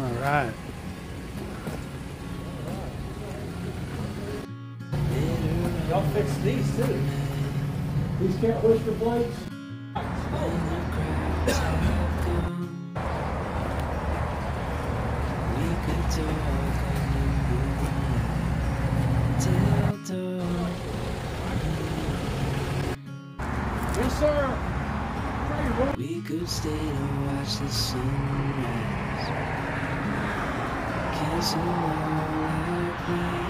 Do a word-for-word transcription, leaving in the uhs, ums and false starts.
right. Y'all fix these too. These can't whisper blades. Yes, sir. We could stay to watch the sunrise. Kiss a wall like rain.